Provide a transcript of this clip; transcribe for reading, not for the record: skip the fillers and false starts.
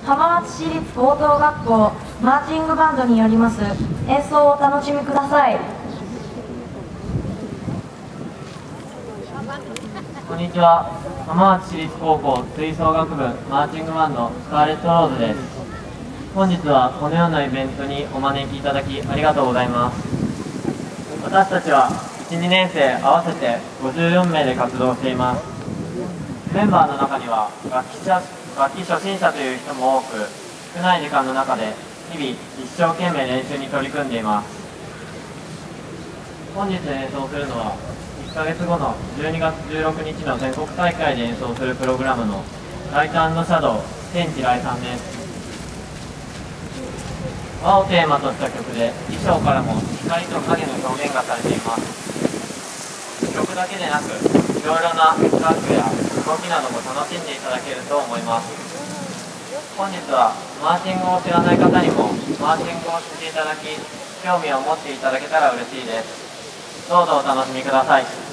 浜松市立高等学校マーチングバンドによります演奏をお楽しみください。 こんにちは。浜松市立高校吹奏楽部マーチングバンドスカーレットローズです。本日はこのようなイベントにお招きいただきありがとうございます。私たちは1、2年生合わせて54名で活動しています。メンバーの中には楽器初心者という人も多く、少ない時間の中で日々一生懸命練習に取り組んでいます。本日演奏するのは1ヶ月後の12月16日の全国大会で演奏するプログラムのライト&シャドウ天地来さんです。和をテーマとした曲で衣装からも光と影の表現がされています。曲だけでなくいろいろなダンスや動きなども楽しんでいただけると思います。本日はマーチングを知らない方にもマーチングを知っていただき、興味を持っていただけたら嬉しいです。どうぞお楽しみください。